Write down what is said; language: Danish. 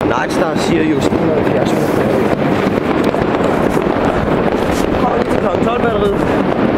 Nightstar siger jo 770 meter. Kommer lige til kl. 12 batteriet.